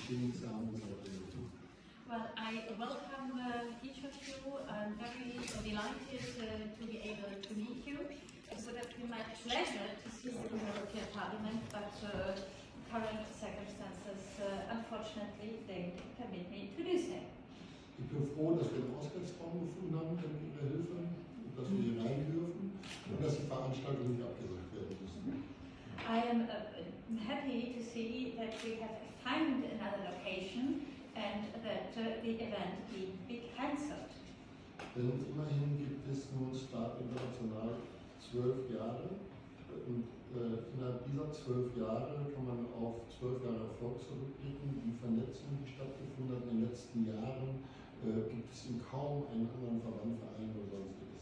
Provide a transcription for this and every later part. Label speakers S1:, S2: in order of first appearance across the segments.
S1: Well, I welcome each of you. I'm very delighted to be able to meet you. It would have been my pleasure to see you in the European Parliament, but current circumstances, unfortunately, don't permit me to do so.
S2: Ich bin froh, dass wir einen Ausgangsraum gefunden haben mit Ihrer Hilfe, dass wir hier rein dürfen und dass die Veranstaltung nicht abgesagt werden müssen.
S1: I am happy to see that we have found another location and that the event will be cancelled.
S2: Denn immerhin gibt es nun Start International 12 Jahre und innerhalb dieser 12 Jahre kann man auf 12 Jahre Erfolg zurückblicken. Die Vernetzung, die stattgefunden hat in den letzten Jahren, gibt es in kaum einem anderen Verbandverein oder sonstiges.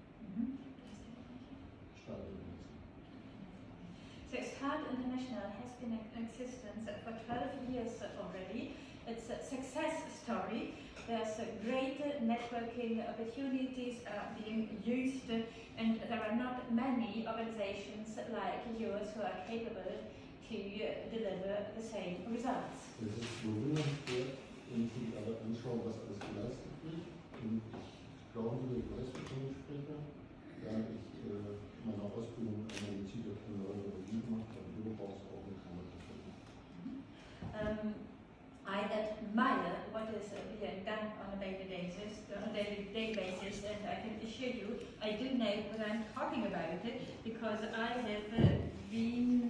S1: So START International has been in existence for 12 years already. It's a success story. There's great networking opportunities being used, and there are not many organizations like yours who are capable to deliver the same results.
S2: Es ist bewundernswert, wenn ich mich aber anschaue, was alles geleistet wird. Und ich glaube, ich weiß, wovon ich spreche, da ich meine Ausbildung an der Medizinerin Neurologie gemacht habe, durchaus auch mit Kamera.
S1: I admire what is being done on a daily basis, and I can assure you, I do know what I'm talking about because I have been,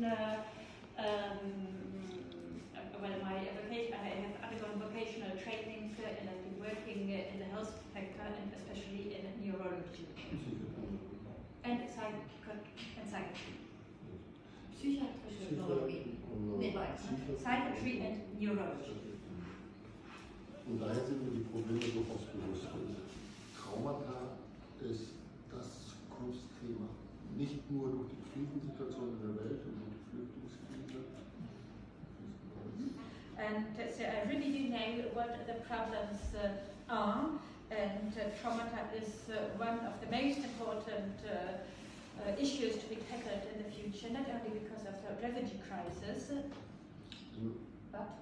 S1: I have undergone vocational training and I've been working in the health sector and especially in neurology and psychiatry. Psychiatrische Neurologie. Psychiatry and neurology.
S2: Und daher sind mir die Probleme durchaus bewusst. Traumata ist das Zukunftsthema. Nicht nur durch die Krisensituation in der Welt und durch die Flüchtlingskrise.
S1: And so I really do know what the problems are, and traumata is one of the most important issues to be tackled in the future, not only because of the refugee crisis, but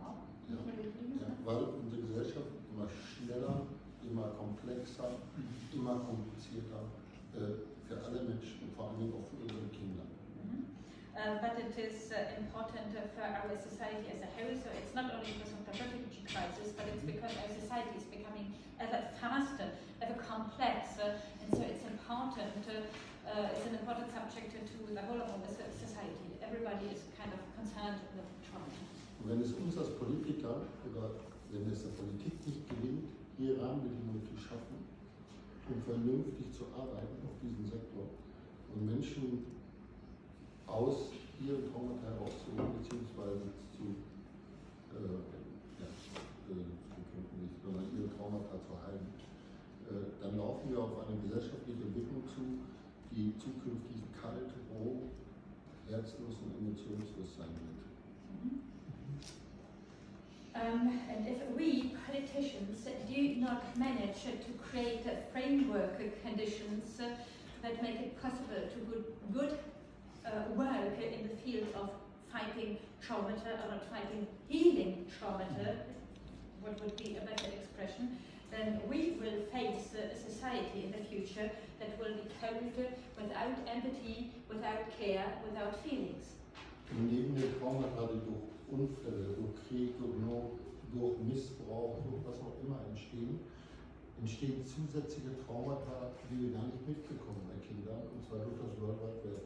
S2: weil unsere Gesellschaft immer schneller, immer komplexer, immer komplizierter für alle Menschen, vor allem auch für unsere Kinder.
S1: But it is important for our society as a whole, so it's not only because of the refugee crisis, but it's because our society is becoming ever faster, ever complex, and so it's important, it's an important subject to the whole of the society. Everybody is kind of concerned with trauma.
S2: Und wenn es uns als Politiker oder wenn es der Politik nicht gelingt, hier Rahmenbedingungen zu schaffen, um vernünftig zu arbeiten auf diesem Sektor und Menschen aus ihren Traumata herauszuholen, beziehungsweise sondern ihre Traumata zu heilen, dann laufen wir auf eine gesellschaftliche Entwicklung zu, die zukünftig kalt, roh, herzlos und emotionslos sein wird.
S1: And if we politicians do not manage to create framework conditions that make it possible to good work in the field of fighting traumata or fighting healing traumata, what would be a better expression, then we will face a society in the future that will be cold, without empathy, without care, without feelings.
S2: Und neben den Traumata, die durch Unfälle, durch Krieg, durch Not, durch Missbrauch, durch was auch immer entstehen zusätzliche Traumata, die wir gar nicht mitbekommen bei Kindern, und zwar durch das World Wide Web.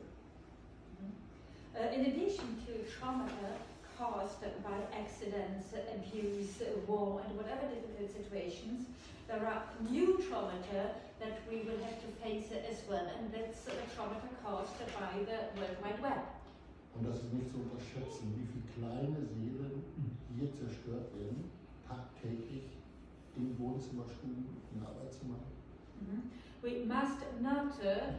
S1: In addition to traumata caused by accidents, abuse, war, and whatever difficult situations, there are new traumata that we will have to face as well, and that's the traumata caused by the World Wide Web.
S2: Und das ist nicht zu unterschätzen, wie viele kleine Seelen hier zerstört werden, tagtäglich in Wohnzimmerstuben, in Arbeitszimmern.
S1: We must not,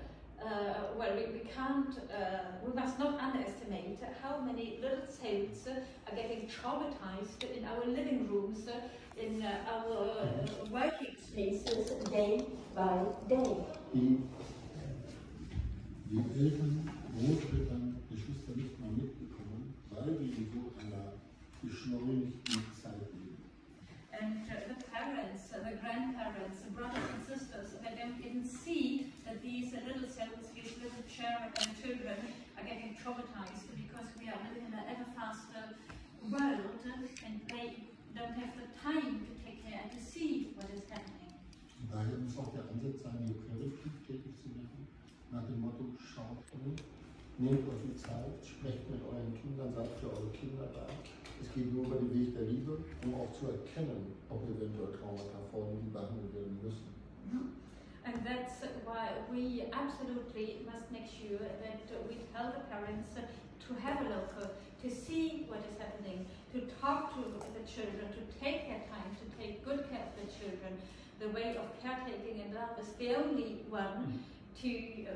S1: we must not underestimate how many little souls are getting traumatized in our living rooms, in our working spaces, day by day.
S2: Die Eltern, Großeltern, Geschwister nicht mal mitbekommen, weil wir in so einer
S3: beschleunigt die Zeit leben.
S1: And the parents, the grandparents, the brothers and sisters, they don't even see that these little souls, these little children are getting traumatized because we are living in an ever faster world and they don't have the time to take care and to see what is happening.
S3: Daher muss auch der Ansatz sein, hier präventiv tätig zu werden, nach dem Motto, schaut hin, nehmt euch die Zeit, sprecht mit euren Kindern, seid für eure Kinder da. Es geht nur über den Weg der Liebe, um auch zu erkennen, ob eventuell Traumata vorliegen, die behandelt werden müssen.
S1: And that's why we absolutely must make sure that we tell the parents to have a look, to see what is happening, to talk to the children, to take their time, to take good care of the children. The way of caretaking and love is the only one to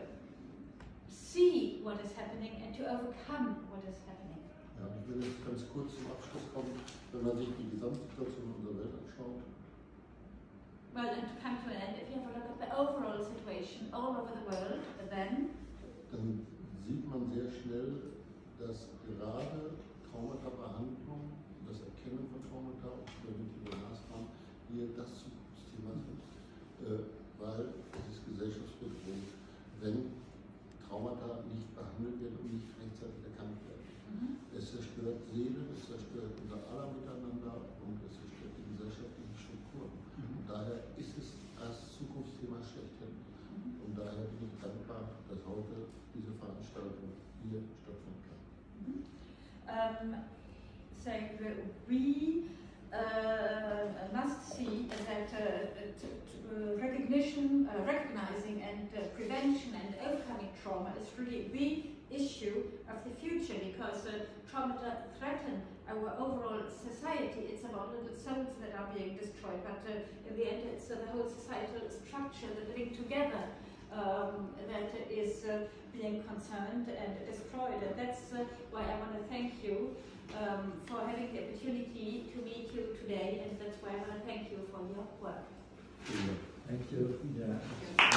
S1: see what is happening and to overcome what is happening.
S2: Ja, ich will jetzt ganz kurz zum Abschluss kommen, wenn man sich die Gesamtsituation unserer Welt anschaut.
S1: Well, and to come to an end, if you have a look at the overall situation all over the world, then
S2: sieht man sehr schnell, dass gerade Traumata-Behandlung, das Erkennen von Traumata und präventive Maßnahmen hier das Zukunftsthema sind, weil es ist gesellschaftsbedrohlich, wenn Traumata nicht behandelt werden und nicht rechtzeitig erkannt werden. Es zerstört Seelen, es zerstört unser aller Miteinander und es zerstört die gesellschaftlichen Strukturen. Und daher ist es das Zukunftsthema schlechthin. Und daher bin ich dankbar, dass heute diese Veranstaltung hier stattfinden kann.
S1: So we must see that recognizing and prevention and overcoming trauma is really the issue of the future, because trauma threaten our overall society. It's about little souls that are being destroyed, but in the end it's the whole societal structure, the living together, that is being concerned and destroyed. And that's why I want to thank you for having the opportunity to meet you today, and that's why I want to thank you for your work.
S2: Thank you.
S4: Yeah.